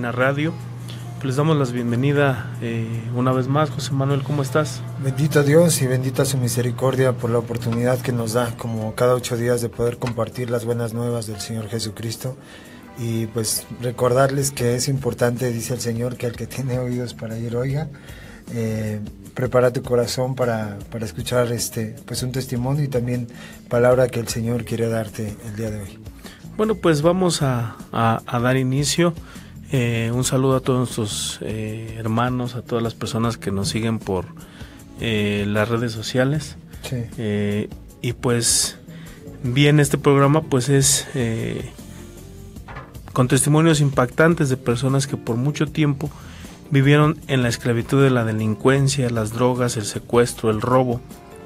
Cabina Radio. Les damos la bienvenida una vez más. José Manuel, ¿cómo estás? Bendito Dios y bendita su misericordia por la oportunidad que nos da, como cada 8 días, de poder compartir las buenas nuevas del Señor Jesucristo. Y pues recordarles que es importante, dice el Señor, que el que tiene oídos para oír, oiga. Prepara tu corazón para escuchar pues un testimonio y también palabra que el Señor quiere darte el día de hoy. Bueno, pues vamos a dar inicio. Un saludo a todos nuestros hermanos, a todas las personas que nos siguen por las redes sociales. Sí. Y pues bien, este programa pues es con testimonios impactantes de personas que por mucho tiempo vivieron en la esclavitud de la delincuencia, las drogas, el secuestro, el robo,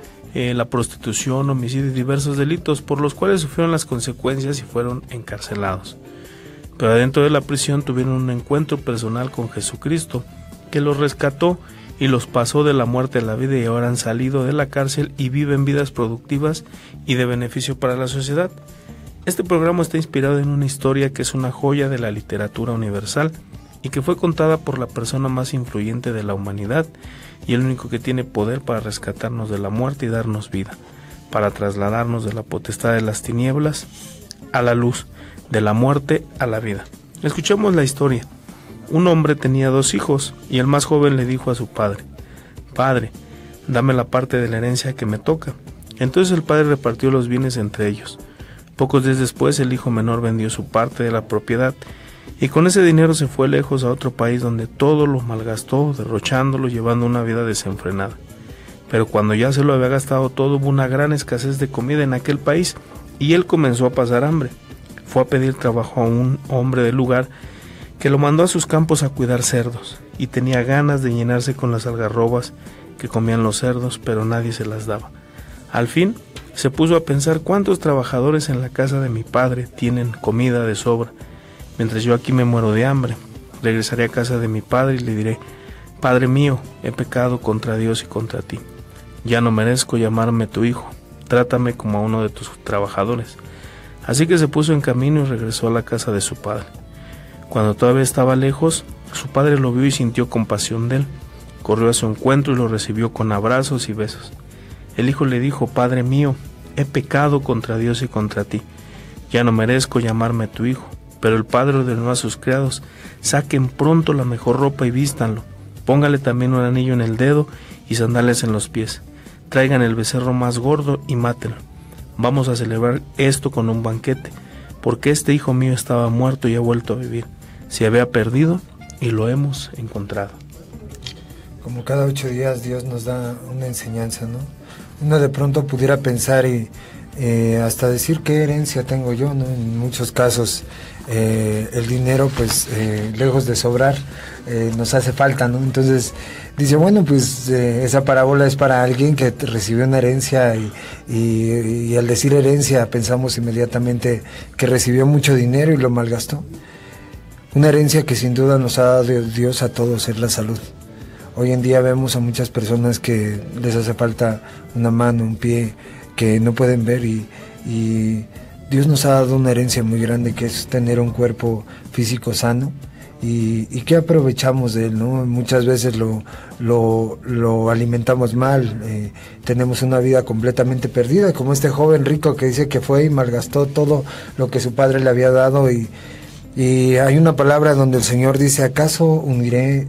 la prostitución, homicidio y diversos delitos por los cuales sufrieron las consecuencias y fueron encarcelados. Pero adentro de la prisión tuvieron un encuentro personal con Jesucristo, que los rescató y los pasó de la muerte a la vida, y ahora han salido de la cárcel y viven vidas productivas y de beneficio para la sociedad. Este programa está inspirado en una historia que es una joya de la literatura universal y que fue contada por la persona más influyente de la humanidad y el único que tiene poder para rescatarnos de la muerte y darnos vida, para trasladarnos de la potestad de las tinieblas a la luz, de la muerte a la vida. Escuchemos la historia. Un hombre tenía 2 hijos y el más joven le dijo a su padre: «Padre, dame la parte de la herencia que me toca». Entonces el padre repartió los bienes entre ellos. Pocos días después el hijo menor vendió su parte de la propiedad y con ese dinero se fue lejos a otro país donde todo lo malgastó, derrochándolo, llevando una vida desenfrenada. Pero cuando ya se lo había gastado todo, hubo una gran escasez de comida en aquel país y él comenzó a pasar hambre. Fue a pedir trabajo a un hombre del lugar que lo mandó a sus campos a cuidar cerdos, y tenía ganas de llenarse con las algarrobas que comían los cerdos, pero nadie se las daba. Al fin se puso a pensar: ¿cuántos trabajadores en la casa de mi padre tienen comida de sobra, mientras yo aquí me muero de hambre? Regresaré a casa de mi padre y le diré: Padre mío, he pecado contra Dios y contra ti. Ya no merezco llamarme tu hijo, trátame como a uno de tus trabajadores. Así que se puso en camino y regresó a la casa de su padre. Cuando todavía estaba lejos, su padre lo vio y sintió compasión de él. Corrió a su encuentro y lo recibió con abrazos y besos. El hijo le dijo: Padre mío, he pecado contra Dios y contra ti. Ya no merezco llamarme tu hijo. Pero el padre ordenó a sus criados: saquen pronto la mejor ropa y vístanlo. Póngale también un anillo en el dedo y sandalias en los pies. Traigan el becerro más gordo y mátenlo. Vamos a celebrar esto con un banquete, porque este hijo mío estaba muerto y ha vuelto a vivir. Se había perdido y lo hemos encontrado. Como cada 8 días Dios nos da una enseñanza, ¿no? Uno de pronto pudiera pensar y hasta decir: ¿qué herencia tengo yo?, ¿no? En muchos casos el dinero, pues lejos de sobrar, nos hace falta, ¿no? Entonces dice: bueno, pues esa parábola es para alguien que recibió una herencia y al decir herencia pensamos inmediatamente que recibió mucho dinero y lo malgastó. Una herencia que sin duda nos ha dado Dios a todos es la salud. Hoy en día vemos a muchas personas que les hace falta una mano, un pie, que no pueden ver, y Dios nos ha dado una herencia muy grande, que es tener un cuerpo físico sano. ¿Y qué aprovechamos de él, no? Muchas veces lo alimentamos mal, tenemos una vida completamente perdida, como este joven rico que dice que fue y malgastó todo lo que su padre le había dado, y hay una palabra donde el Señor dice: ¿acaso uniré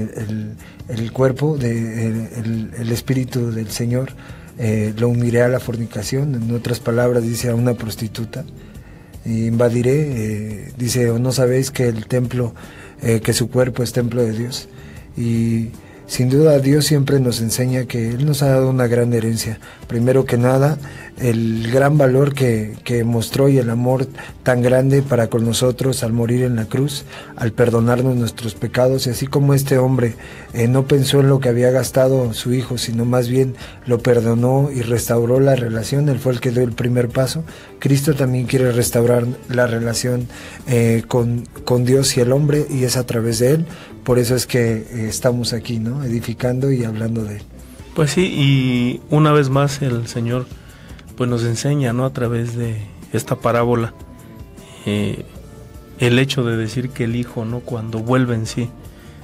el cuerpo, el espíritu del Señor, lo uniré a la fornicación? En otras palabras dice: a una prostituta. Invadiré, dice: ¿o no sabéis que el templo, que su cuerpo es templo de Dios? Y sin duda Dios siempre nos enseña que Él nos ha dado una gran herencia. Primero que nada, el gran valor que mostró y el amor tan grande para con nosotros al morir en la cruz, al perdonarnos nuestros pecados. Y así como este hombre no pensó en lo que había gastado su hijo, sino más bien lo perdonó y restauró la relación, él fue el que dio el primer paso. Cristo también quiere restaurar la relación con Dios y el hombre, y es a través de Él. Por eso es que estamos aquí, ¿no?, edificando y hablando de Él. Pues sí, y una vez más el Señor pues nos enseña, ¿no?, a través de esta parábola, el hecho de decir que el Hijo, ¿no? Cuando vuelve en sí,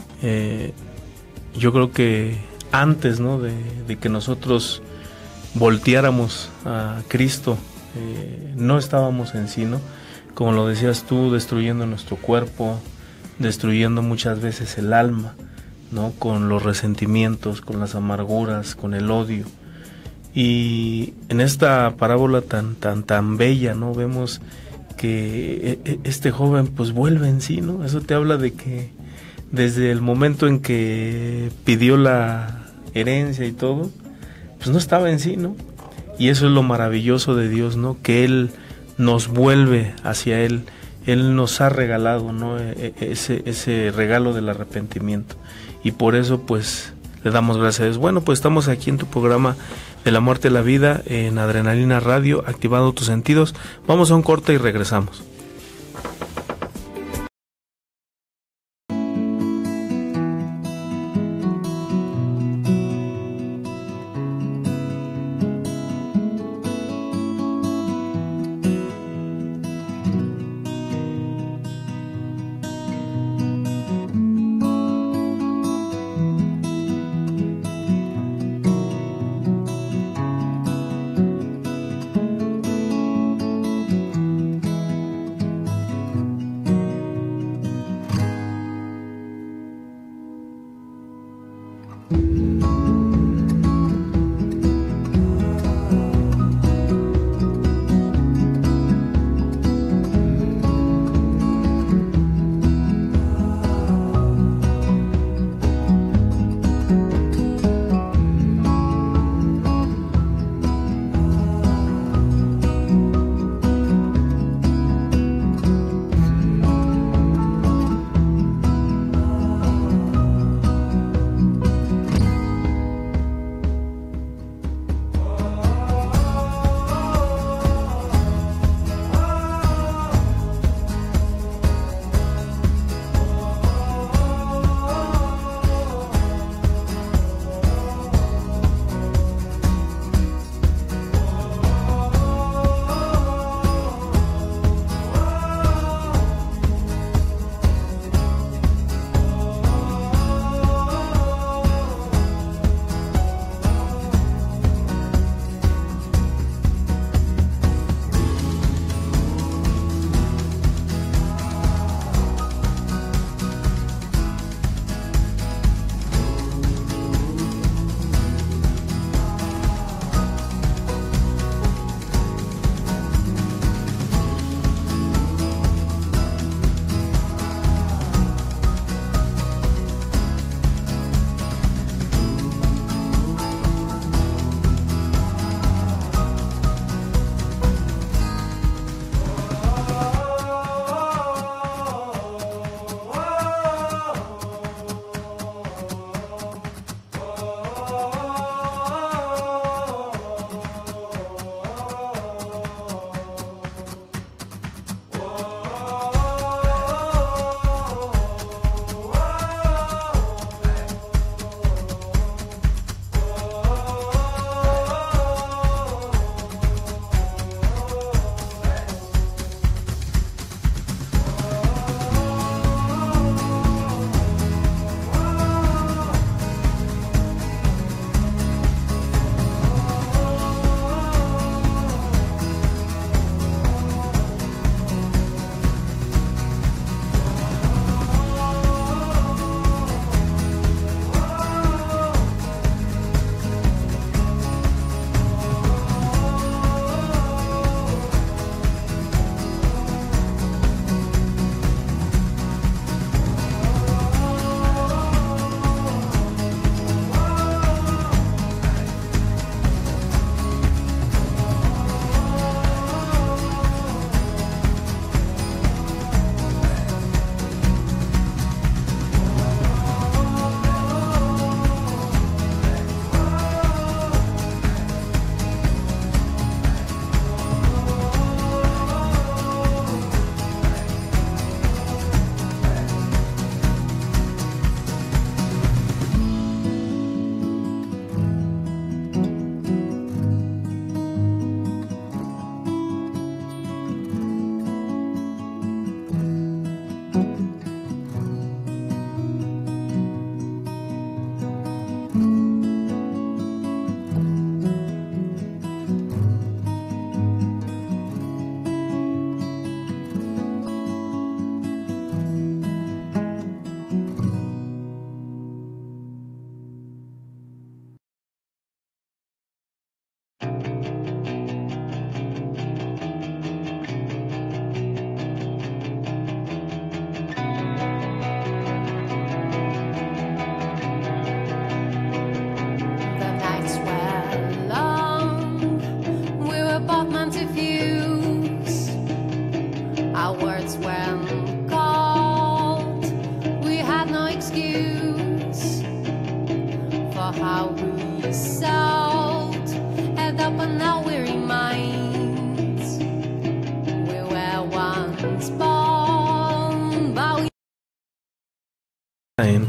yo creo que antes, ¿no? de que nosotros volteáramos a Cristo, no estábamos en sí, ¿no? Como lo decías tú, destruyendo nuestro cuerpo, destruyendo muchas veces el alma, ¿no? Con los resentimientos, con las amarguras, con el odio. Y en esta parábola tan bella, ¿no? Vemos que este joven pues vuelve en sí, ¿no? Eso te habla de que desde el momento en que pidió la herencia y todo, pues no estaba en sí, ¿no? Y eso es lo maravilloso de Dios, ¿no? Que Él nos vuelve hacia Él. Él nos ha regalado, ¿no? Ese regalo del arrepentimiento. Y por eso, pues, le damos gracias a Dios. Bueno, pues estamos aquí en tu programa de la muerte a la vida, en Adrenalina Radio, activando tus sentidos. Vamos a un corte y regresamos.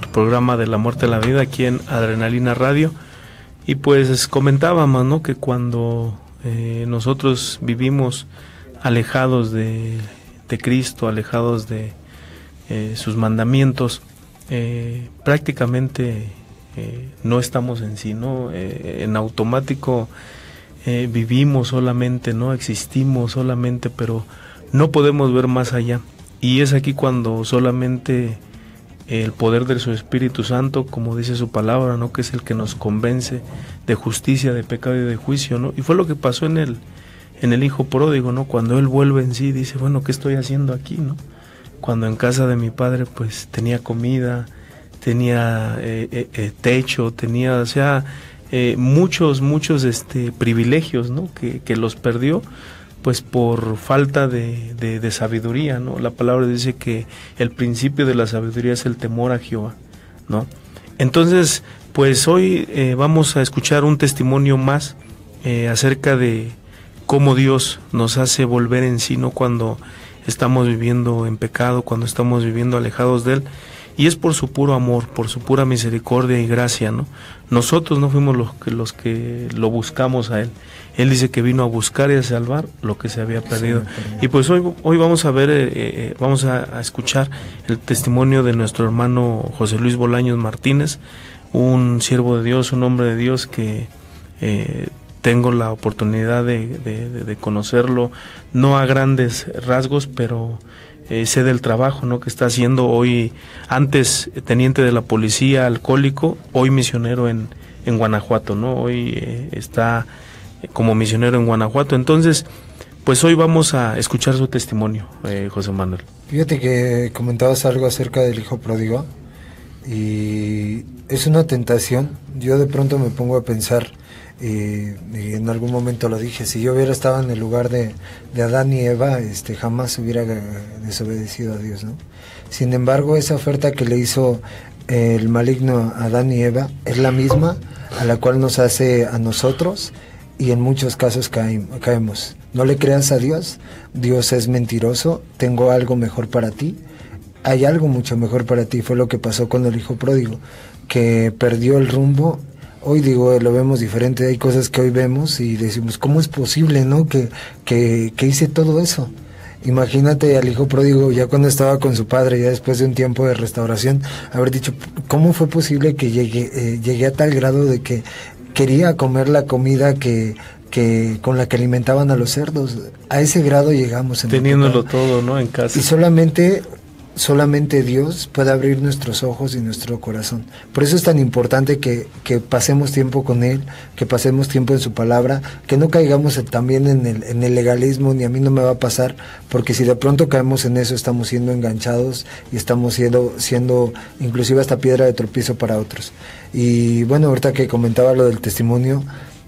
nuestro programa de La Muerte a la Vida aquí en Adrenalina Radio. Y pues comentábamos, ¿no?, que cuando nosotros vivimos alejados de Cristo, alejados de sus mandamientos, prácticamente no estamos en sí, ¿no? En automático vivimos solamente, ¿no? Existimos solamente, pero no podemos ver más allá. Y es aquí cuando solamente el poder de su Espíritu Santo, como dice su palabra, ¿no?, que es el que nos convence de justicia, de pecado y de juicio, ¿no? Y fue lo que pasó en el hijo pródigo, ¿no? Cuando él vuelve en sí, dice, bueno, ¿qué estoy haciendo aquí, no? Cuando en casa de mi padre, pues, tenía comida, tenía techo, tenía, o sea, muchos privilegios, ¿no?, que los perdió, pues por falta de sabiduría, ¿no? La palabra dice que el principio de la sabiduría es el temor a Jehová, ¿no? Entonces, pues hoy vamos a escuchar un testimonio más acerca de cómo Dios nos hace volver en sí, ¿no?, cuando estamos viviendo en pecado, cuando estamos viviendo alejados de Él, y es por su puro amor, por su pura misericordia y gracia, ¿no? Nosotros no fuimos los que lo buscamos a Él. Él dice que vino a buscar y a salvar lo que se había perdido. Y pues hoy vamos a ver, vamos a escuchar el testimonio de nuestro hermano José Luis Bolaños Martínez, un siervo de Dios, un hombre de Dios que tengo la oportunidad de conocerlo, no a grandes rasgos, pero sé del trabajo, ¿no?, que está haciendo hoy, antes teniente de la policía, alcohólico, hoy misionero en Guanajuato, ¿no? Hoy está como misionero en Guanajuato. Entonces, pues hoy vamos a escuchar su testimonio, José Manuel. Fíjate que comentabas algo acerca del hijo pródigo y es una tentación. Yo de pronto me pongo a pensar, y en algún momento lo dije, si yo hubiera estado en el lugar de Adán y Eva, jamás hubiera desobedecido a Dios, ¿no? Sin embargo, esa oferta que le hizo el maligno a Adán y Eva es la misma a la cual nos hace a nosotros, y en muchos casos caemos. No le creas a Dios, Dios es mentiroso, tengo algo mejor para ti, hay algo mucho mejor para ti. Fue lo que pasó con el hijo pródigo, que perdió el rumbo. Hoy lo vemos diferente, hay cosas que hoy vemos y decimos, ¿cómo es posible, no, que hice todo eso? Imagínate al hijo pródigo ya cuando estaba con su padre, ya después de un tiempo de restauración, haber dicho, ¿cómo fue posible que llegué a tal grado de que quería comer la comida que con la que alimentaban a los cerdos? A ese grado llegamos. Teniéndolo todo, ¿no?, en casa. Y solamente Dios puede abrir nuestros ojos y nuestro corazón. Por eso es tan importante que pasemos tiempo con Él, que pasemos tiempo en su palabra, que no caigamos también en el legalismo, ni a mí no me va a pasar, porque si de pronto caemos en eso, estamos siendo enganchados y estamos siendo inclusive hasta piedra de tropiezo para otros. Y bueno, ahorita que comentaba lo del testimonio,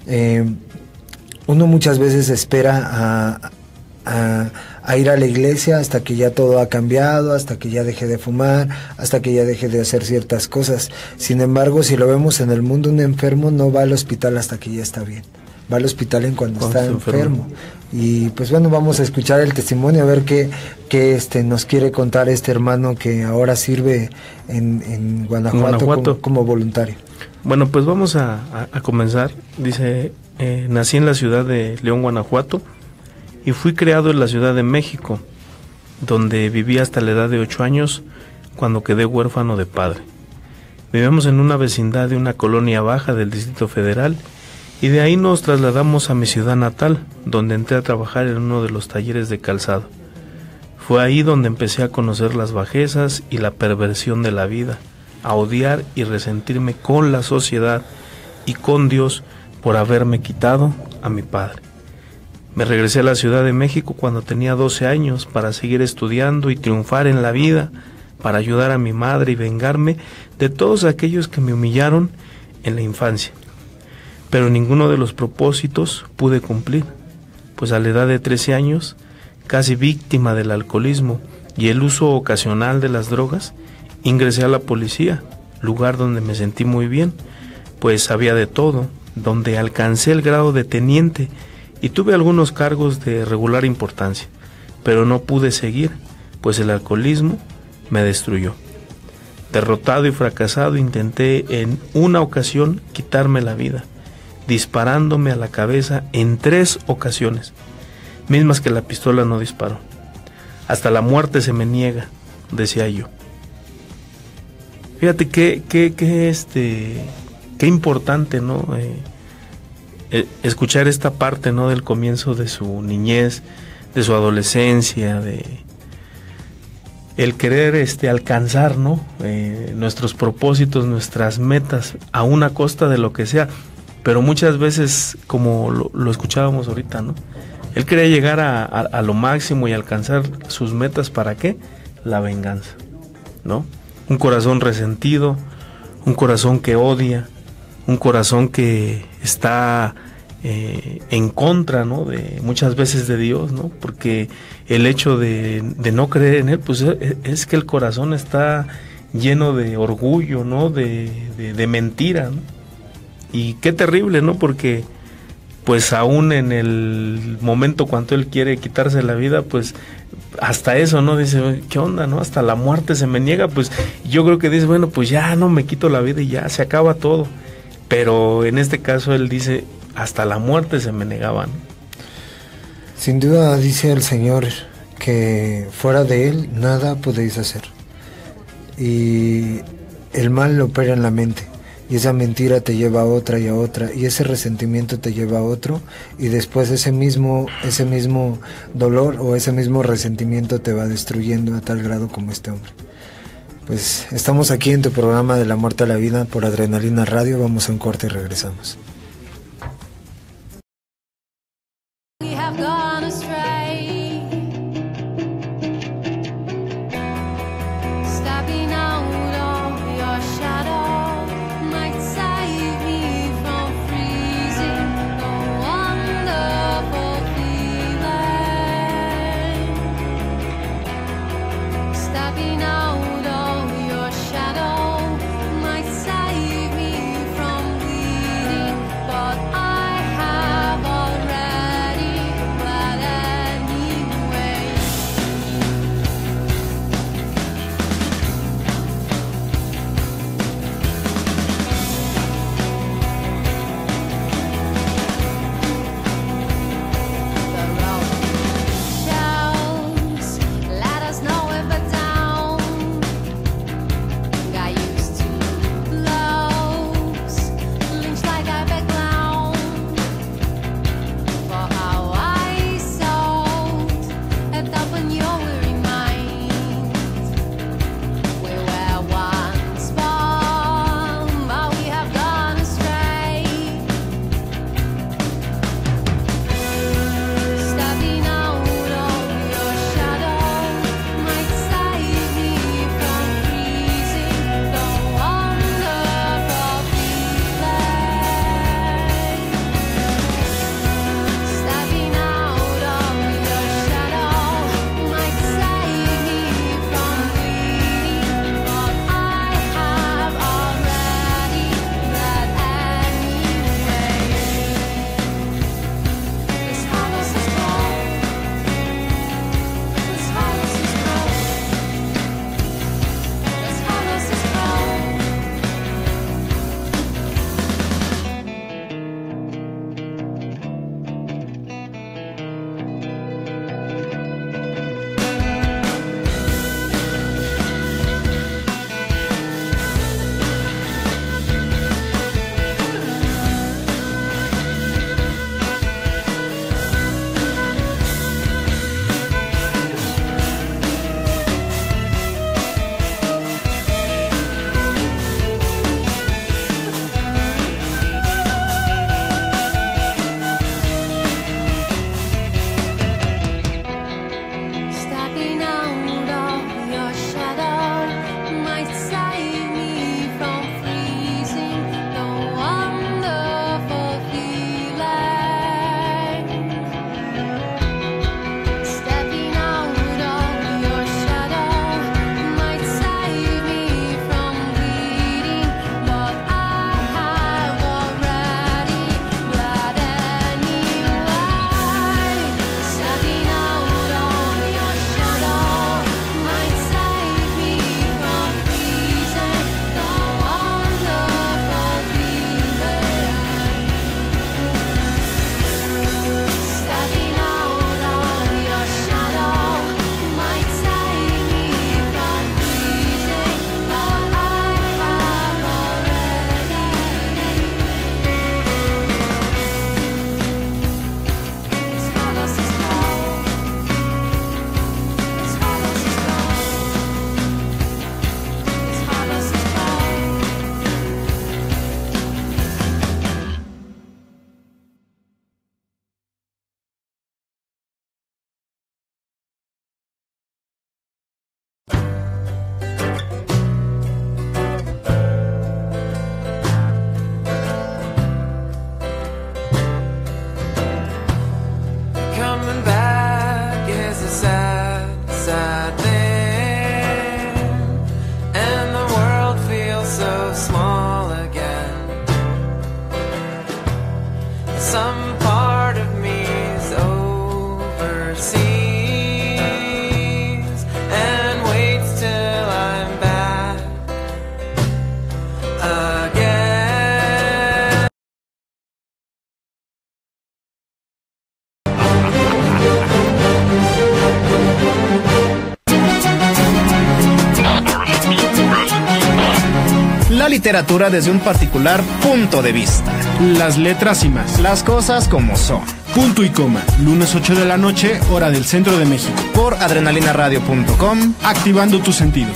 uno muchas veces espera a ir a la iglesia hasta que ya todo ha cambiado, hasta que ya deje de fumar, hasta que ya deje de hacer ciertas cosas. Sin embargo, si lo vemos en el mundo, un enfermo no va al hospital hasta que ya está bien, va al hospital cuando está enfermo. Y pues bueno, vamos a escuchar el testimonio, a ver qué nos quiere contar este hermano que ahora sirve en Guanajuato como voluntario. Bueno, pues vamos a comenzar. Dice, nací en la ciudad de León, Guanajuato, y fui criado en la Ciudad de México, donde viví hasta la edad de 8 años, cuando quedé huérfano de padre. Vivíamos en una vecindad de una colonia baja del Distrito Federal, y de ahí nos trasladamos a mi ciudad natal, donde entré a trabajar en uno de los talleres de calzado. Fue ahí donde empecé a conocer las bajezas y la perversión de la vida, a odiar y resentirme con la sociedad y con Dios por haberme quitado a mi padre. Me regresé a la Ciudad de México cuando tenía 12 años para seguir estudiando y triunfar en la vida, para ayudar a mi madre y vengarme de todos aquellos que me humillaron en la infancia. Pero ninguno de los propósitos pude cumplir, pues a la edad de 13 años, casi víctima del alcoholismo y el uso ocasional de las drogas, ingresé a la policía, lugar donde me sentí muy bien, pues sabía de todo, donde alcancé el grado de teniente y tuve algunos cargos de regular importancia, pero no pude seguir, pues el alcoholismo me destruyó. Derrotado y fracasado, intenté en una ocasión quitarme la vida, disparándome a la cabeza en 3 ocasiones, mismas que la pistola no disparó. Hasta la muerte se me niega, decía yo. Fíjate qué importante, ¿no? Escuchar esta parte, ¿no? Del comienzo de su niñez, de su adolescencia, de el querer alcanzar, ¿no? Nuestros propósitos, nuestras metas, a una costa de lo que sea. Pero muchas veces, como lo escuchábamos ahorita, ¿no? Él quería llegar a lo máximo y alcanzar sus metas. ¿Para qué? La venganza, ¿no? Un corazón resentido, un corazón que odia, un corazón que está en contra, ¿no? De muchas veces de Dios, ¿no? Porque el hecho de no creer en Él, pues es que el corazón está lleno de orgullo, ¿no? De mentira, ¿no? Y qué terrible, ¿no? Porque pues aún en el momento cuando él quiere quitarse la vida, pues hasta eso, ¿no? Dice, ¿qué onda, no? Hasta la muerte se me niega. Pues yo creo que dice, bueno, pues ya no me quito la vida y ya se acaba todo. Pero en este caso él dice, hasta la muerte se me negaban. Sin duda dice el Señor que fuera de Él nada podéis hacer. Y el mal opera en la mente. Y esa mentira te lleva a otra y a otra, y ese resentimiento te lleva a otro, y después ese mismo dolor o ese mismo resentimiento te va destruyendo a tal grado como este hombre. Pues estamos aquí en tu programa de la muerte a la vida por Adrenalina Radio. Vamos a un corte y regresamos. La literatura desde un particular punto de vista. Las letras y más. Las cosas como son. Punto y coma. Lunes 8 de la noche, hora del centro de México. Por adrenalinaradio.com. Activando tus sentidos.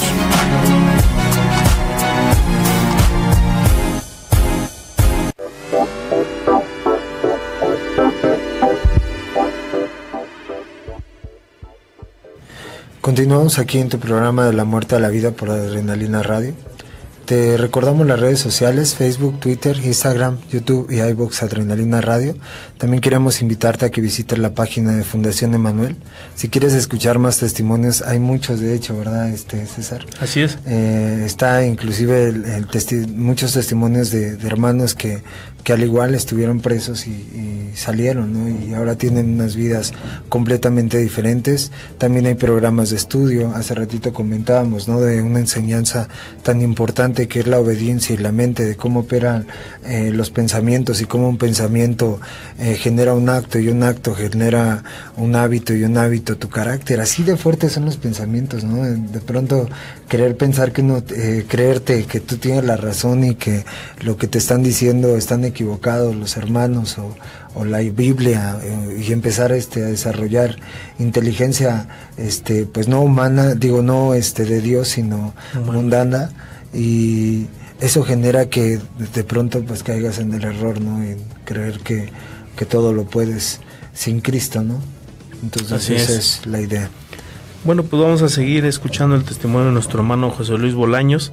Continuamos aquí en tu programa de la muerte a la vida por Adrenalina Radio. Te recordamos las redes sociales, Facebook, Twitter, Instagram, YouTube y iVoox Adrenalina Radio. También queremos invitarte a que visites la página de Fundación Emanuel. Si quieres escuchar más testimonios, hay muchos de hecho, ¿verdad, César? Así es. Está inclusive muchos testimonios de hermanos que al igual estuvieron presos y salieron, ¿no? Y ahora tienen unas vidas completamente diferentes. También hay programas de estudio, hace ratito comentábamos, ¿no? De una enseñanza tan importante que es la obediencia y la mente, de cómo operan los pensamientos y cómo un pensamiento genera un acto y un acto genera un hábito y un hábito tu carácter. Así de fuertes son los pensamientos, ¿no? De pronto querer pensar que no, creerte que tú tienes la razón y que lo que te están diciendo están equivocados los hermanos o la Biblia, y empezar a desarrollar inteligencia pues no humana, digo no de Dios, sino mundana, y eso genera que de pronto pues caigas en el error, ¿no? En creer que todo lo puedes sin Cristo, ¿no? Entonces así esa es la idea. Bueno, pues vamos a seguir escuchando el testimonio de nuestro hermano José Luis Bolaños.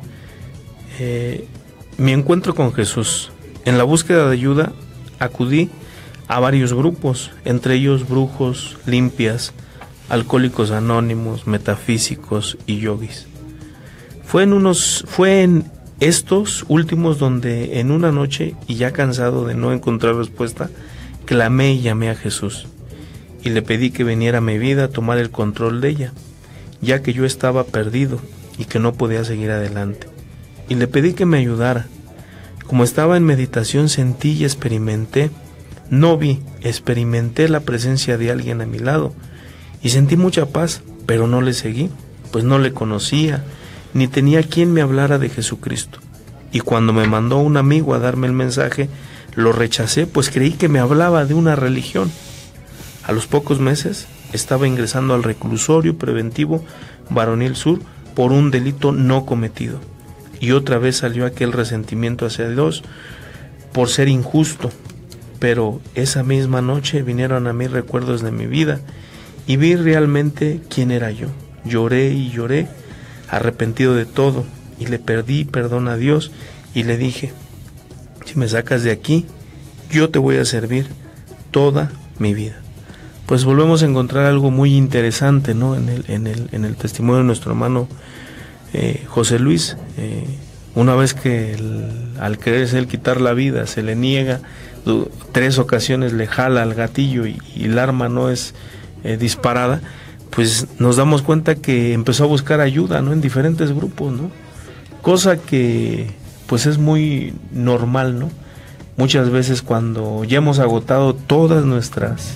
Mi encuentro con Jesús. En la búsqueda de ayuda acudí a varios grupos, entre ellos brujos, limpias, alcohólicos anónimos, metafísicos y yogis. Fue en estos últimos donde en una noche, y ya cansado de no encontrar respuesta, clamé y llamé a Jesús y le pedí que viniera a mi vida a tomar el control de ella, ya que yo estaba perdido y que no podía seguir adelante, y le pedí que me ayudara. Como estaba en meditación sentí y experimenté, no vi, experimenté la presencia de alguien a mi lado y sentí mucha paz, pero no le seguí, pues no le conocía, ni tenía quien me hablara de Jesucristo. Y cuando me mandó un amigo a darme el mensaje, lo rechacé, pues creí que me hablaba de una religión. A los pocos meses estaba ingresando al reclusorio preventivo Varonil Sur por un delito no cometido. Y otra vez salió aquel resentimiento hacia Dios por ser injusto. Pero esa misma noche vinieron a mí recuerdos de mi vida y vi realmente quién era yo. Lloré y lloré, arrepentido de todo, y le pedí perdón a Dios y le dije: si me sacas de aquí, yo te voy a servir toda mi vida. Pues volvemos a encontrar algo muy interesante, ¿no? En el testimonio de nuestro hermano José Luis. Una vez que al quererse él quitar la vida se le niega, 3 ocasiones le jala al gatillo y el arma no es disparada, pues nos damos cuenta que empezó a buscar ayuda, ¿no? En diferentes grupos, ¿no? Cosa que pues es muy normal, ¿no? Muchas veces cuando ya hemos agotado todas nuestras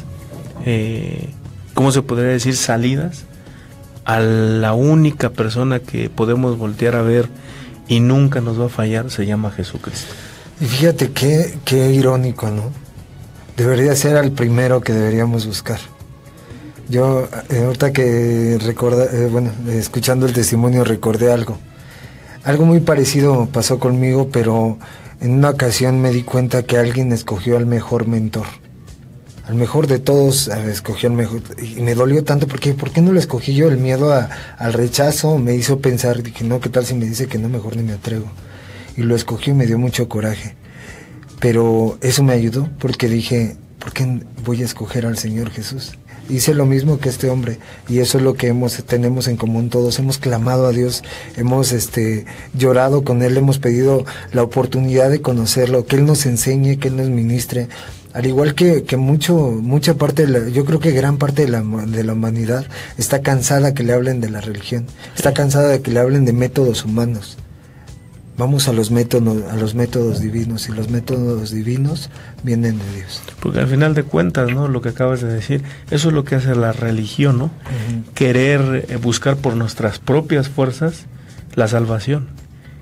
¿cómo se podría decir? Salidas, a la única persona que podemos voltear a ver y nunca nos va a fallar se llama Jesucristo. Y fíjate qué irónico, ¿no? Debería ser el primero que deberíamos buscar. Yo ahorita que escuchando el testimonio recordé algo muy parecido pasó conmigo, pero en una ocasión me di cuenta que alguien escogió al mejor mentor, al mejor de todos, escogió al mejor, y me dolió tanto porque ¿por qué no lo escogí yo? El miedo al rechazo me hizo pensar, dije, no, ¿qué tal si me dice que no? Mejor ni me atrevo. Y lo escogí y me dio mucho coraje, pero eso me ayudó porque dije, ¿por qué voy a escoger al Señor Jesús? Hice lo mismo que este hombre, y eso es lo que tenemos en común todos. Hemos clamado a Dios, hemos llorado con Él, hemos pedido la oportunidad de conocerlo, que Él nos enseñe, que Él nos ministre. Al igual que mucha parte yo creo que gran parte de la humanidad está cansada que le hablen de la religión, está cansada de que le hablen de métodos humanos. Vamos a los métodos divinos, y los métodos divinos vienen de Dios. Porque al final de cuentas, ¿no? Lo que acabas de decir, eso es lo que hace la religión, ¿no? Uh-huh. Querer buscar por nuestras propias fuerzas la salvación.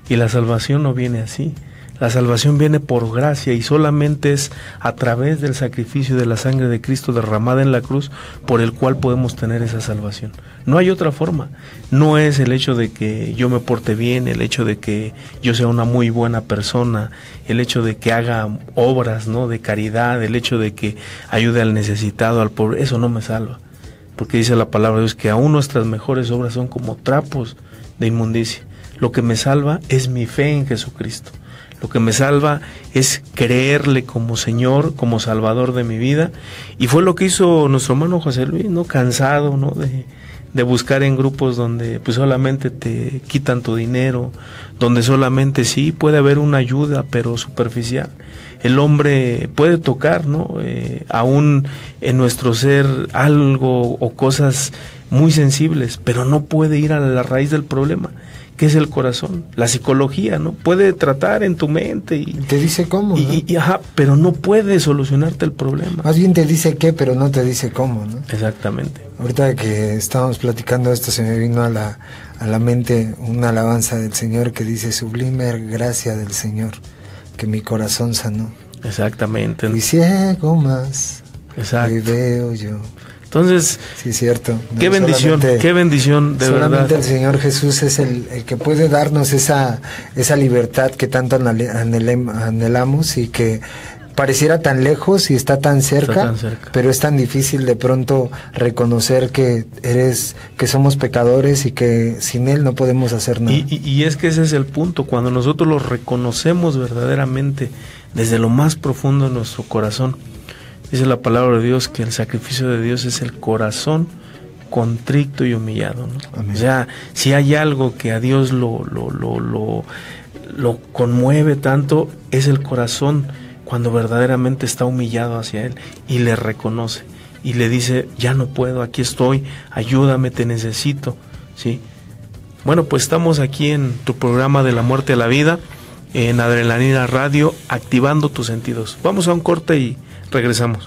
Y la salvación no viene así. La salvación viene por gracia y solamente es a través del sacrificio de la sangre de Cristo derramada en la cruz por el cual podemos tener esa salvación. No hay otra forma. No es el hecho de que yo me porte bien, el hecho de que yo sea una muy buena persona, el hecho de que haga obras, ¿no?, de caridad, el hecho de que ayude al necesitado, al pobre. Eso no me salva. Porque dice la palabra de Dios que aún nuestras mejores obras son como trapos de inmundicia. Lo que me salva es mi fe en Jesucristo. Lo que me salva es creerle como Señor, como Salvador de mi vida. Y fue lo que hizo nuestro hermano José Luis, ¿no? Cansado, ¿no?, de buscar en grupos donde pues solamente te quitan tu dinero, donde solamente sí puede haber una ayuda, pero superficial. El hombre puede tocar, ¿no?, aún en nuestro ser algo o cosas muy sensibles, pero no puede ir a la raíz del problema, que es el corazón. La psicología, ¿no?, puede tratar en tu mente y te dice cómo, ¿no? Ajá, pero no puede solucionarte el problema. Más bien te dice qué, pero no te dice cómo, ¿no? Exactamente. Ahorita que estábamos platicando esto, se me vino a la mente una alabanza del Señor que dice: sublime gracia del Señor, que mi corazón sanó. Exactamente. Y ciego más, exacto, y veo yo. Entonces, sí, es cierto. Qué bendición, qué bendición, de verdad. Solamente el Señor Jesús es el que puede darnos esa libertad que tanto anhelamos y que pareciera tan lejos y está tan cerca, pero es tan difícil de pronto reconocer que somos pecadores y que sin Él no podemos hacer nada. Y es que ese es el punto, cuando nosotros lo reconocemos verdaderamente desde lo más profundo de nuestro corazón. Dice la palabra de Dios que el sacrificio de Dios es el corazón contrito y humillado, ¿no? Amén. O sea, si hay algo que a Dios lo conmueve tanto, es el corazón cuando verdaderamente está humillado hacia Él y le reconoce y le dice: ya no puedo, aquí estoy, ayúdame, te necesito, ¿sí? Bueno, pues estamos aquí en tu programa de la muerte a la vida, en Adrenalina Radio, activando tus sentidos. Vamos a un corte y regresamos.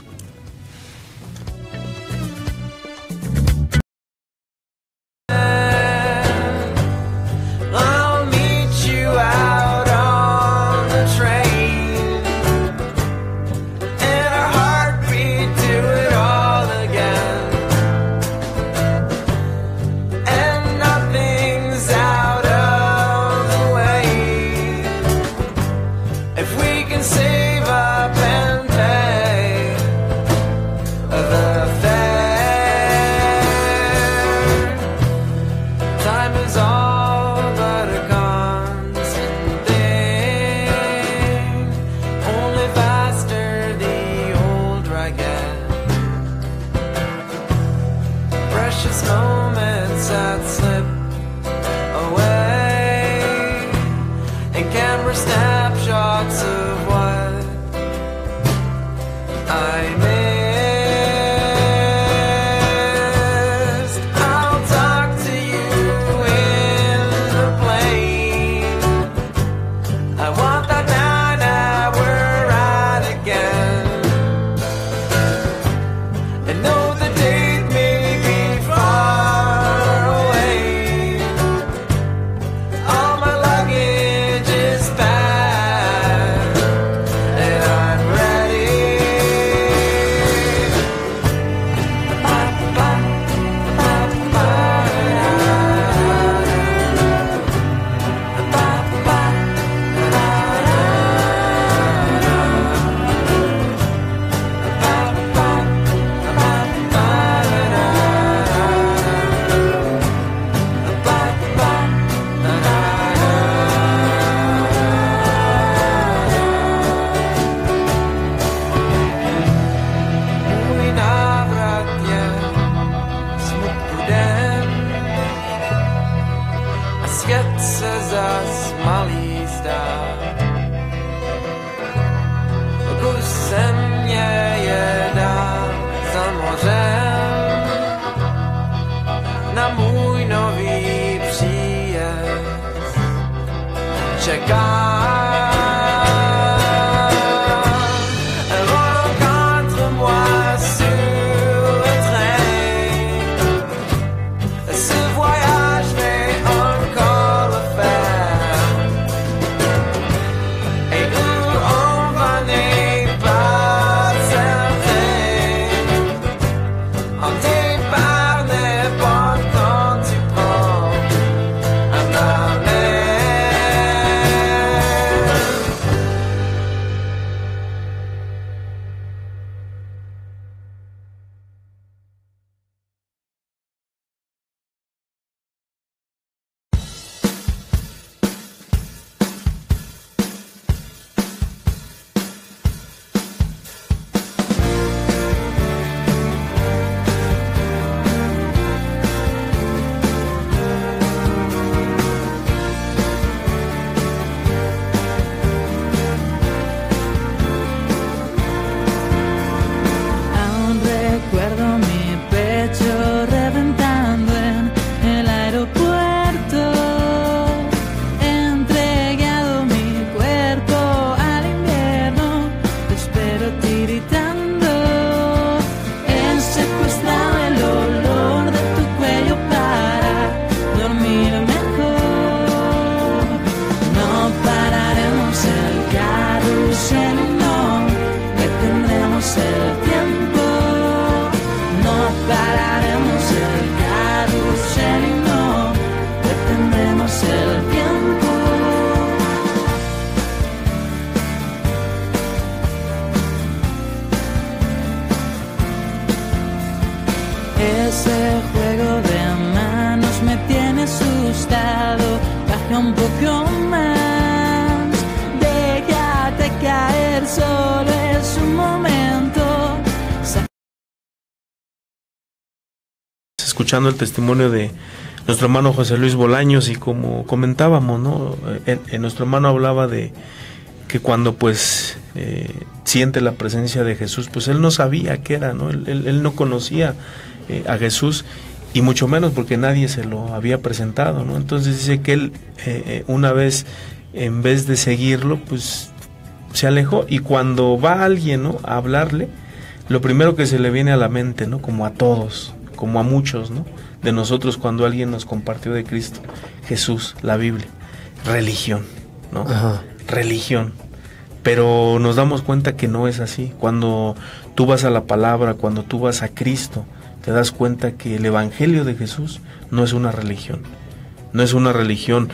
escuchando el testimonio de nuestro hermano José Luis Bolaños, y como comentábamos, ¿no? Nuestro hermano hablaba de que cuando pues siente la presencia de Jesús, pues él no sabía qué era, ¿no? Él no conocía a Jesús, y mucho menos porque nadie se lo había presentado, ¿no? Entonces dice que él una vez, en vez de seguirlo, pues se alejó, y cuando va alguien, ¿no?, a hablarle, lo primero que se le viene a la mente, ¿no?, como a todos, como a muchos, ¿no?, de nosotros, cuando alguien nos compartió de Cristo: Jesús, la Biblia, religión, ¿no? Ajá. Religión. Pero nos damos cuenta que no es así. Cuando tú vas a la palabra, cuando tú vas a Cristo, te das cuenta que el Evangelio de Jesús no es una religión. No es una religión,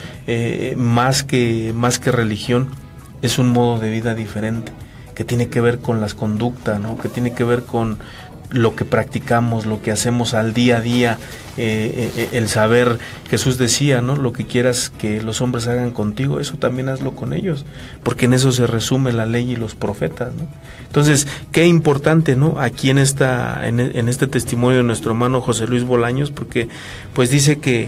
más que religión, es un modo de vida diferente, que tiene que ver con las conductas, ¿no?, que tiene que ver con lo que practicamos, lo que hacemos al día a día, el saber. Jesús decía, ¿no?, lo que quieras que los hombres hagan contigo, eso también hazlo con ellos, porque en eso se resume la ley y los profetas, ¿no? Entonces, qué importante, ¿no?, aquí en este testimonio de nuestro hermano José Luis Bolaños, porque pues dice que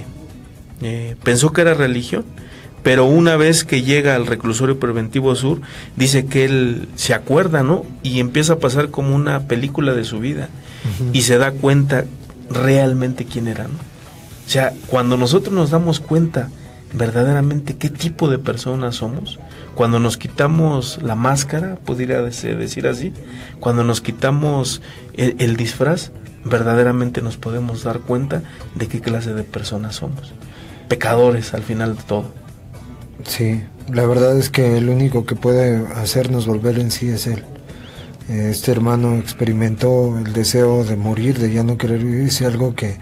pensó que era religión, pero una vez que llega al reclusorio preventivo sur, dice que él se acuerda, ¿no?, y empieza a pasar como una película de su vida, y se da cuenta realmente quién era, ¿no? O sea, cuando nosotros nos damos cuenta verdaderamente qué tipo de personas somos, cuando nos quitamos la máscara, podría decir así, cuando nos quitamos el disfraz, verdaderamente nos podemos dar cuenta de qué clase de personas somos. Pecadores al final de todo. Sí, la verdad es que el único que puede hacernos volver en sí es Él. Este hermano experimentó el deseo de morir, de ya no querer vivir. Es algo que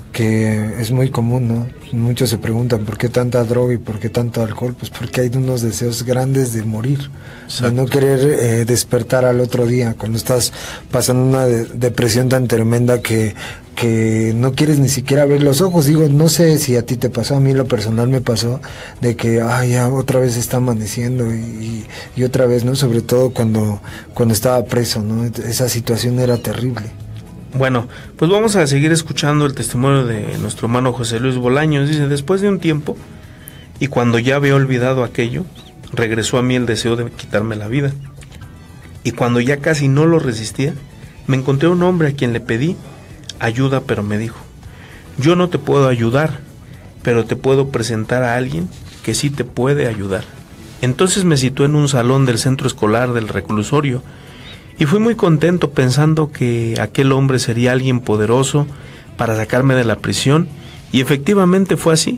es muy común, ¿no? Muchos se preguntan por qué tanta droga y por qué tanto alcohol. Pues porque hay unos deseos grandes de morir. Exacto. De no querer despertar al otro día, cuando estás pasando una depresión tan tremenda que no quieres ni siquiera ver los ojos. Digo, no sé si a ti te pasó, a mí lo personal me pasó, de que ya otra vez está amaneciendo y otra vez, ¿no? Sobre todo cuando estaba preso, ¿no? Esa situación era terrible. Bueno, pues vamos a seguir escuchando el testimonio de nuestro hermano José Luis Bolaños. Dice: después de un tiempo, y cuando ya había olvidado aquello, regresó a mí el deseo de quitarme la vida. Y cuando ya casi no lo resistía, me encontré un hombre a quien le pedí ayuda, pero me dijo: yo no te puedo ayudar, pero te puedo presentar a alguien que sí te puede ayudar. Entonces me citó en un salón del centro escolar del reclusorio, y fui muy contento pensando que aquel hombre sería alguien poderoso para sacarme de la prisión, y efectivamente fue así.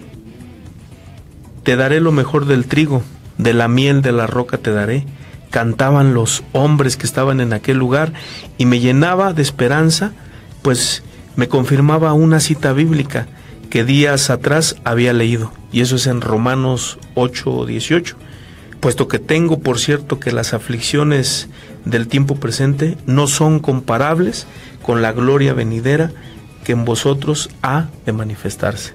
Te daré lo mejor del trigo, de la miel de la roca te daré, cantaban los hombres que estaban en aquel lugar, y me llenaba de esperanza, pues me confirmaba una cita bíblica que días atrás había leído, y eso es en Romanos 8:18. Puesto que tengo por cierto que las aflicciones del tiempo presente no son comparables con la gloria venidera que en vosotros ha de manifestarse.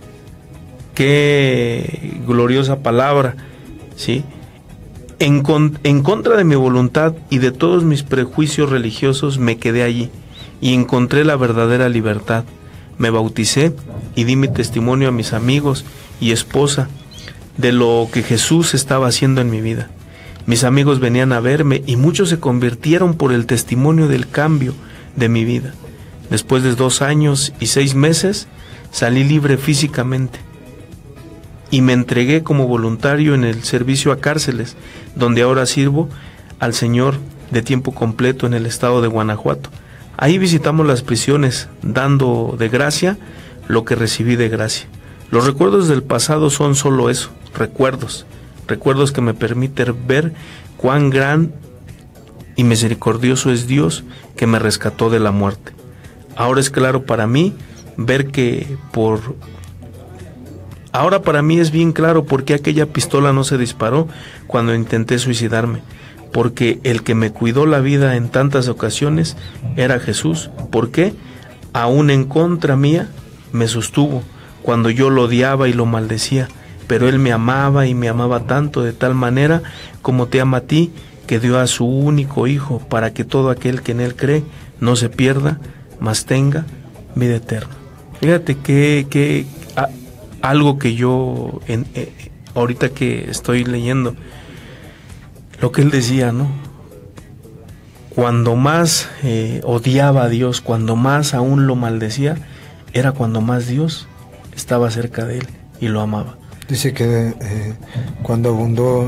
Qué gloriosa palabra, ¿sí? En contra de mi voluntad y de todos mis prejuicios religiosos me quedé allí y encontré la verdadera libertad. Me bauticé y di mi testimonio a mis amigos y esposa de lo que Jesús estaba haciendo en mi vida. Mis amigos venían a verme y muchos se convirtieron por el testimonio del cambio de mi vida. Después de 2 años y 6 meses salí libre físicamente y me entregué como voluntario en el servicio a cárceles, donde ahora sirvo al Señor de tiempo completo en el estado de Guanajuato. Ahí visitamos las prisiones, dando de gracia lo que recibí de gracia. Los recuerdos del pasado son solo eso, recuerdos que me permiten ver cuán gran y misericordioso es Dios que me rescató de la muerte. Ahora es claro para mí ver que Ahora para mí es bien claro por qué aquella pistola no se disparó cuando intenté suicidarme, porque el que me cuidó la vida en tantas ocasiones era Jesús. ¿Por qué? Aún en contra mía me sostuvo cuando yo lo odiaba y lo maldecía, pero Él me amaba y me amaba tanto, de tal manera como te ama a ti, que dio a su único Hijo para que todo aquel que en Él cree no se pierda, mas tenga vida eterna. Fíjate que algo que yo ahorita que estoy leyendo, lo que él decía, ¿no? Cuando más odiaba a Dios, cuando más aún lo maldecía, era cuando más Dios estaba cerca de él y lo amaba. Dice que cuando abundó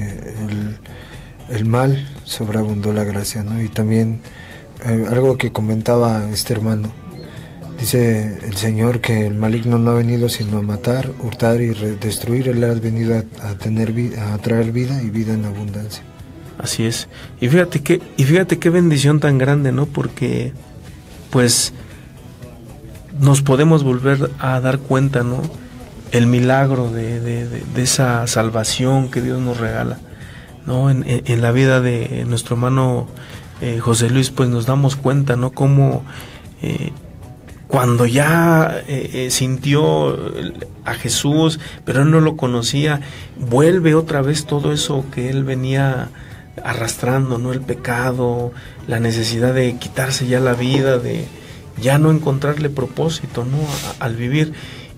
el mal, sobreabundó la gracia, ¿no? Y también algo que comentaba este hermano, dice el Señor que el maligno no ha venido sino a matar, hurtar y destruir. Él ha venido a traer vida y vida en abundancia. Así es. Y fíjate qué bendición tan grande, ¿no? Porque pues nos podemos volver a dar cuenta, ¿no? El milagro de esa salvación que Dios nos regala, ¿no? En la vida de nuestro hermano José Luis, pues nos damos cuenta, ¿no? Cómo cuando ya sintió a Jesús, pero él no lo conocía, vuelve otra vez todo eso que él venía arrastrando, ¿no? El pecado, la necesidad de quitarse ya la vida, de ya no encontrarle propósito, ¿no? Al vivir.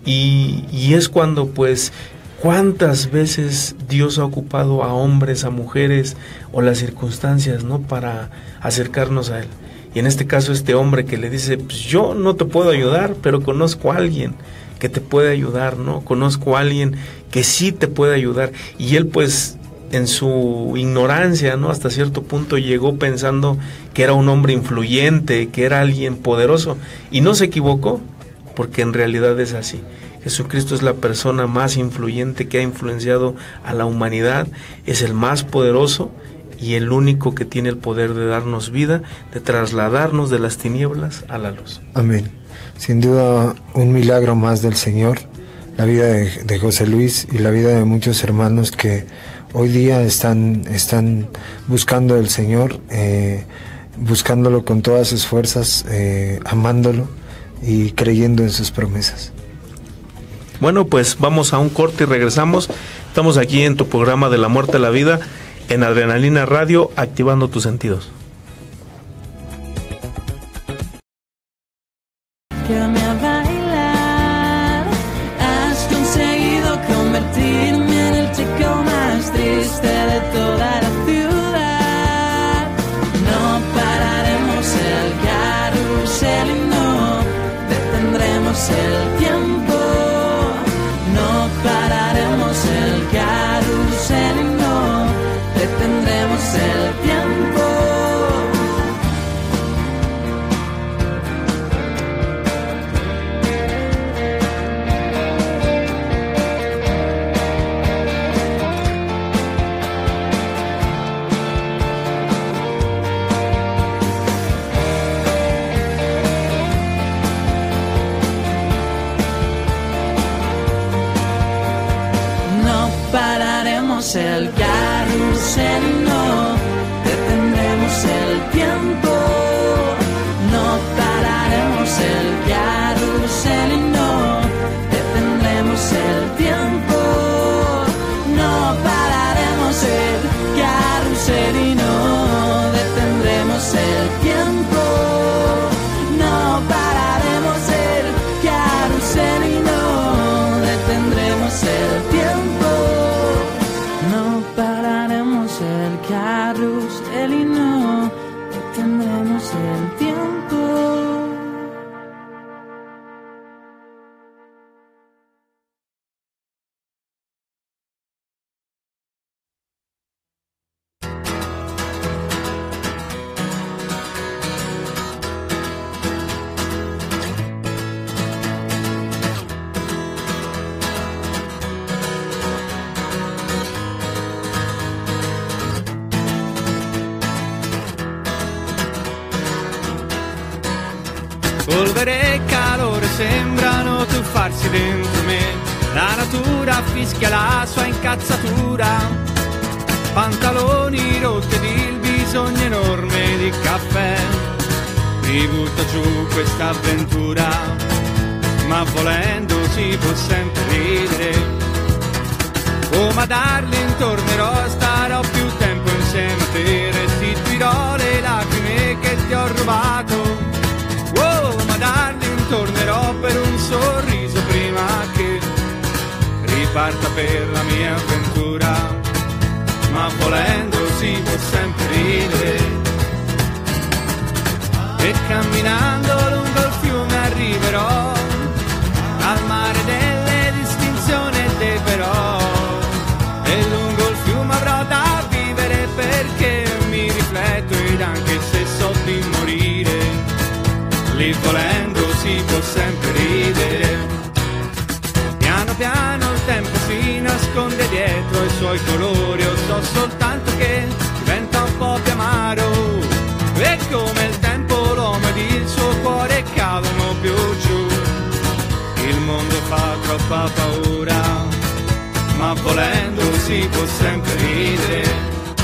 Y es cuando, pues, cuántas veces Dios ha ocupado a hombres, a mujeres o las circunstancias, ¿no? Para acercarnos a Él. Y en este caso este hombre que le dice, pues yo no te puedo ayudar, pero conozco a alguien que te puede ayudar, ¿no? Conozco a alguien que sí te puede ayudar. Y él, pues, en su ignorancia, ¿no? Hasta cierto punto llegó pensando que era un hombre influyente, que era alguien poderoso, y no se equivocó, porque en realidad es así. Jesucristo es la persona más influyente que ha influenciado a la humanidad, es el más poderoso y el único que tiene el poder de darnos vida, de trasladarnos de las tinieblas a la luz. Amén. Sin duda un milagro más del Señor, la vida de José Luis y la vida de muchos hermanos que hoy día están buscando al Señor, buscándolo con todas sus fuerzas, amándolo y creyendo en sus promesas. Bueno, pues vamos a un corte y regresamos. Estamos aquí en tu programa de la muerte a la vida, en Adrenalina Radio, activando tus sentidos. Llame a bailar, has conseguido convertirme en el chico más triste de toda la ciudad. No pararemos el carrusel y no detendremos el tiempo. No pararemos el carrusel y no detendremos el tiempo. Pararemos el carrusel y no detendremos el tiempo. No pararemos el carrusel y no detendremos el tiempo. No pararemos el carrusel y no detendremos el tiempo. No pararemos el carrusel y no detendremos el tiempo. No pararemos el carrusel y no detendremos el tiempo. Polvere e calore sembrano tuffarsi dentro me. La natura fischia la sua incazzatura. Pantaloni rotti ed il bisogno enorme di caffè. Mi butto giù questa avventura, ma volendo si può sempre ridere. Oh ma darling, tornerò, starò più tempo insieme a te. Restituirò le lacrime che ti ho rubato. Oh, ma darling, tornerò per un parta per la mia avventura, ma volendo si può sempre ridere. E camminando lungo il fiume arriverò al mare delle distinzioni e dei però, e lungo il fiume avrò da vivere perché mi rifletto ed anche se so di morire, lì volendo si può sempre ridere. Piano piano il tempo si nasconde dietro i suoi colori, io so soltanto che diventa un po' più amaro, e come il tempo l'uomo ed il suo cuore cadono più giù. Il mondo fa troppa paura, ma volendo si può sempre ridere.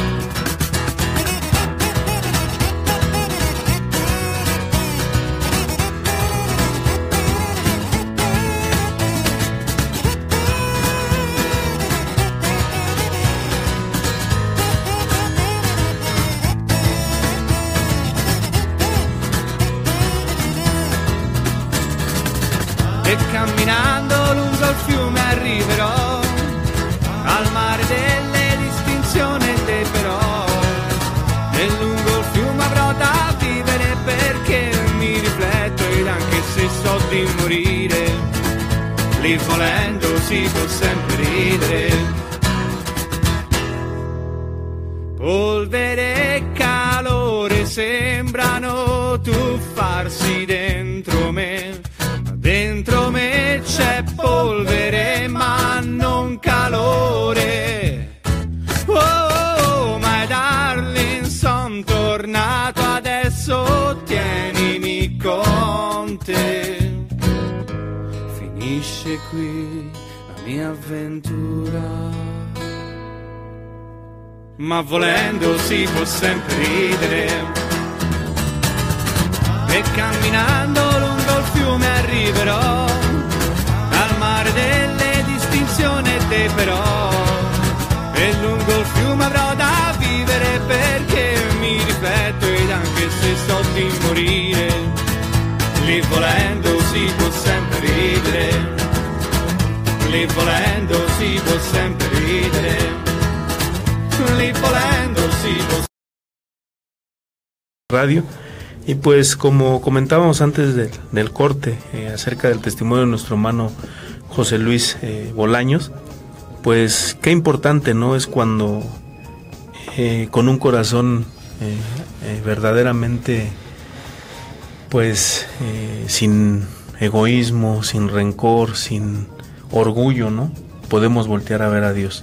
E camminando lungo il fiume arriverò al mare delle distinzioni e dei però, e lungo il fiume avrò da vivere perché mi rifletto ed anche se so di morire, lì volendo si può sempre ridere. Polvere e calore sembrano tuffarsi dentro me, dentro me c'è polvere ma non calore. Oh, my darling, son tornato adesso, tienimi con te. Finisce qui la mia avventura, ma volendo si può sempre ridere. E camminando lungo il fiume arriverò al mare delle distinzioni e dei però, e lungo il fiume avrò da vivere perché mi rifletto ed anche se so di morire, lì volendo si può sempre ridere, lì volendo si può sempre ridere, lì volendo si può. Radio. Y pues como comentábamos antes del corte acerca del testimonio de nuestro hermano José Luis Bolaños, pues qué importante, ¿no? Es cuando con un corazón verdaderamente pues sin egoísmo, sin rencor, sin orgullo, ¿no? Podemos voltear a ver a Dios.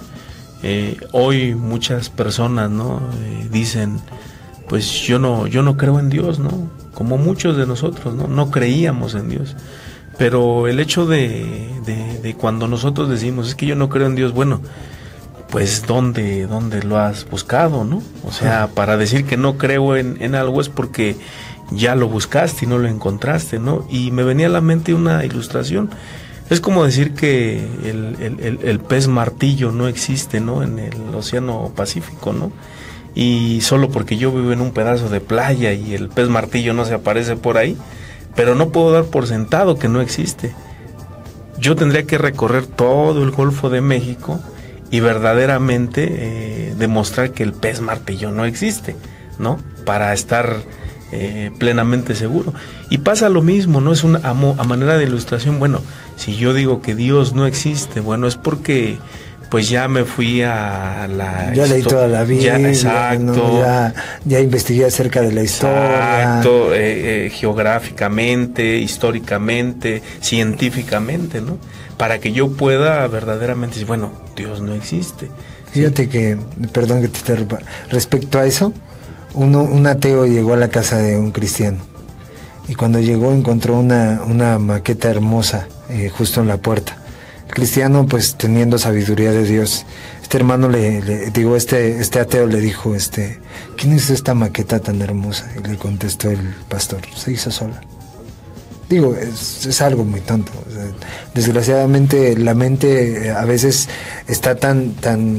Hoy muchas personas, ¿no? Dicen, pues yo no creo en Dios, ¿no? Como muchos de nosotros, no creíamos en Dios. Pero el hecho de cuando nosotros decimos, es que yo no creo en Dios, bueno, pues ¿dónde lo has buscado, no? O sea, para decir que no creo en algo es porque ya lo buscaste y no lo encontraste, ¿no? Y me venía a la mente una ilustración. Es como decir que el pez martillo no existe, ¿no? En el Océano Pacífico, ¿no? Y solo porque yo vivo en un pedazo de playa y el pez martillo no se aparece por ahí, pero no puedo dar por sentado que no existe. Yo tendría que recorrer todo el Golfo de México y verdaderamente demostrar que el pez martillo no existe, ¿no? Para estar plenamente seguro. Y pasa lo mismo, ¿no? Es una a manera de ilustración. Bueno, si yo digo que Dios no existe, bueno, es porque pues ya me fui a la... Ya leí toda la Biblia, exacto, ¿no? Ya investigué acerca de la historia. Exacto, geográficamente, históricamente, científicamente, ¿no? Para que yo pueda verdaderamente decir, bueno, Dios no existe. Fíjate que, perdón que te interrumpa, respecto a eso, un ateo llegó a la casa de un cristiano y cuando llegó encontró una maqueta hermosa justo en la puerta. El cristiano, pues teniendo sabiduría de Dios, este hermano este ateo le dijo, ¿quién hizo esta maqueta tan hermosa? Y le contestó el pastor, se hizo sola. Digo, es algo muy tonto. O sea, desgraciadamente la mente a veces está tan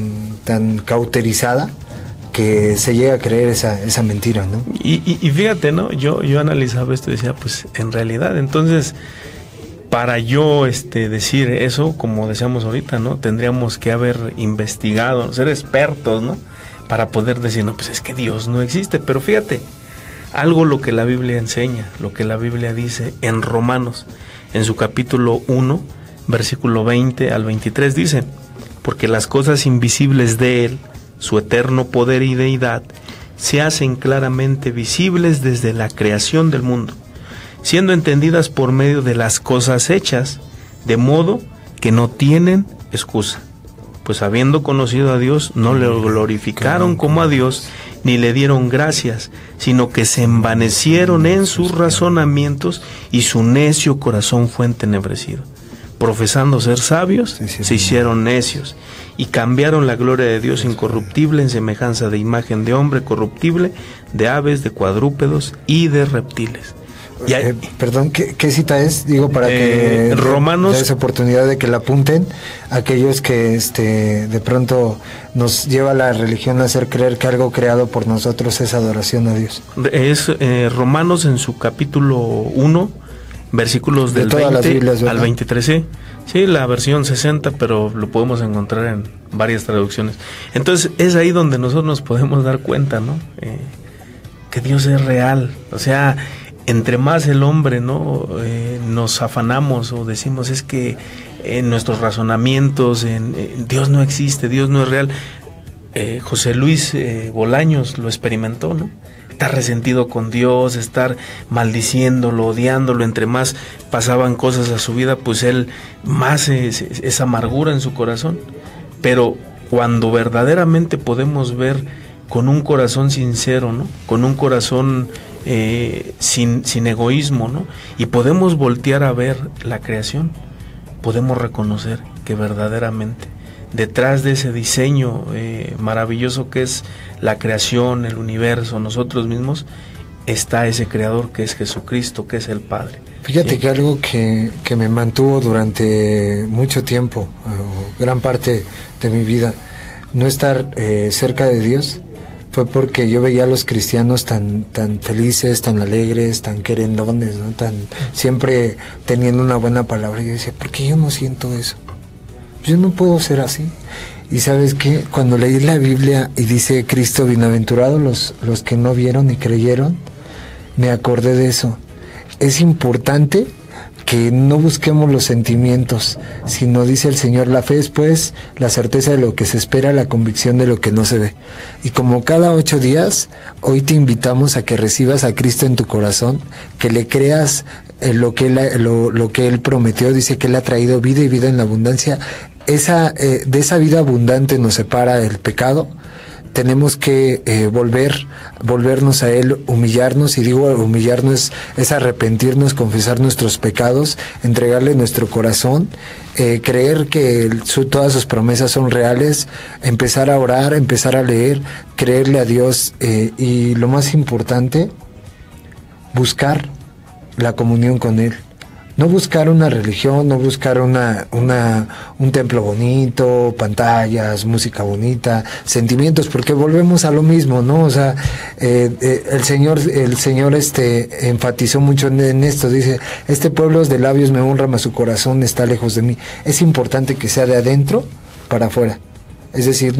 cauterizada que se llega a creer esa mentira, ¿no? Y fíjate, ¿no? Yo analizaba esto y decía, pues en realidad, entonces, para yo decir eso, como decíamos ahorita, ¿no? Tendríamos que haber investigado, ser expertos, ¿no? Para poder decir, no, pues es que Dios no existe. Pero fíjate, algo lo que la Biblia enseña, lo que la Biblia dice en Romanos, en su capítulo 1, versículo 20 al 23, dice: porque las cosas invisibles de Él, su eterno poder y deidad, se hacen claramente visibles desde la creación del mundo, siendo entendidas por medio de las cosas hechas, de modo que no tienen excusa. Pues habiendo conocido a Dios, no le glorificaron como a Dios, ni le dieron gracias, sino que se envanecieron en sus razonamientos, y su necio corazón fue entenebrecido. Profesando ser sabios, se hicieron necios, y cambiaron la gloria de Dios incorruptible en semejanza de imagen de hombre corruptible, de aves, de cuadrúpedos y de reptiles. Perdón, ¿qué cita es? Digo, para que Romanos, des oportunidad de que la apunten aquellos que de pronto nos lleva la religión a hacer creer que algo creado por nosotros es adoración a Dios. Es Romanos en su capítulo 1, versículos del 20 al 23. Sí, la versión 60, pero lo podemos encontrar en varias traducciones. Entonces es ahí donde nosotros nos podemos dar cuenta, ¿no? Que Dios es real. O sea, entre más el hombre, ¿no? Nos afanamos o decimos, es que en nuestros razonamientos, Dios no existe, Dios no es real. José Luis Bolaños lo experimentó, ¿no? Estar resentido con Dios, estar maldiciéndolo, odiándolo, entre más pasaban cosas a su vida, pues él más esa amargura en su corazón. Pero cuando verdaderamente podemos ver con un corazón sincero, ¿no? Con un corazón sin egoísmo, ¿no? Y podemos voltear a ver la creación, podemos reconocer que verdaderamente detrás de ese diseño maravilloso que es la creación, el universo, nosotros mismos, está ese creador que es Jesucristo, que es el Padre. Fíjate, ¿sí? Que algo que me mantuvo durante mucho tiempo, gran parte de mi vida, no estar cerca de Dios, fue porque yo veía a los cristianos tan felices, tan alegres, tan querendones, ¿no? Siempre teniendo una buena palabra. Y yo decía, ¿por qué yo no siento eso? Yo no puedo ser así. Y ¿sabes qué? Cuando leí la Biblia y dice Cristo, bienaventurados los que no vieron y creyeron, me acordé de eso. Es importante que no busquemos los sentimientos, sino, dice el Señor, la fe es pues la certeza de lo que se espera, la convicción de lo que no se ve. Y como cada 8 días, hoy te invitamos a que recibas a Cristo en tu corazón, que le creas lo que Él prometió. Dice que Él ha traído vida y vida en la abundancia. De esa vida abundante nos separa el pecado. Tenemos que volvernos a Él, humillarnos, y digo humillarnos es arrepentirnos, confesar nuestros pecados, entregarle nuestro corazón, creer que todas sus promesas son reales, empezar a orar, empezar a leer, creerle a Dios, y lo más importante, buscar la comunión con Él. No buscar una religión, no buscar un templo bonito, pantallas, música bonita, sentimientos, porque volvemos a lo mismo, ¿no? O sea, el Señor enfatizó mucho en esto. Dice, este pueblo de labios me honra, mas su corazón está lejos de mí. Es importante que sea de adentro para afuera. Es decir,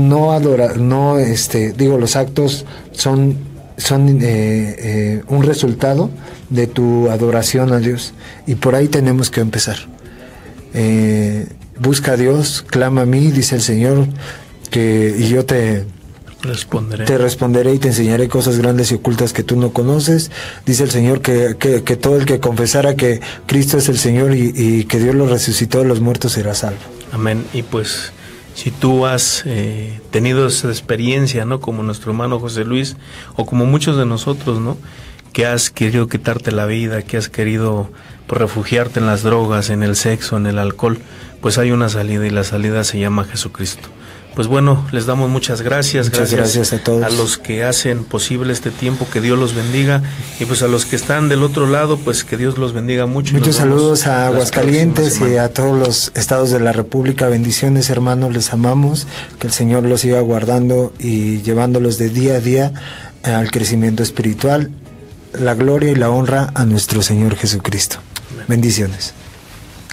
los actos son un resultado de tu adoración a Dios, y por ahí tenemos que empezar. Busca a Dios, clama a mí, dice el Señor, y yo te responderé y te enseñaré cosas grandes y ocultas que tú no conoces. Dice el Señor que todo el que confesara que Cristo es el Señor y que Dios lo resucitó de los muertos será salvo. Amén. Y pues, si tú has tenido esa experiencia, ¿no? Como nuestro hermano José Luis, o como muchos de nosotros, ¿no? Que has querido quitarte la vida, que has querido refugiarte en las drogas, en el sexo, en el alcohol, pues hay una salida, y la salida se llama Jesucristo. Pues bueno, les damos muchas gracias. Muchas gracias a todos. A los que hacen posible este tiempo, que Dios los bendiga. Y pues a los que están del otro lado, pues que Dios los bendiga mucho. Muchos saludos a Aguascalientes y a todos los estados de la República. Bendiciones, hermanos, les amamos. Que el Señor los siga guardando y llevándolos de día a día al crecimiento espiritual. La gloria y la honra a nuestro Señor Jesucristo. Bendiciones.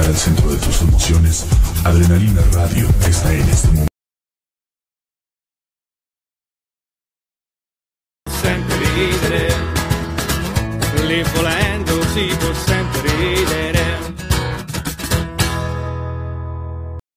el centro de tus emociones, Adrenalina Radio está en este momento. Sempre ridere, lì volendo si può sempre ridere.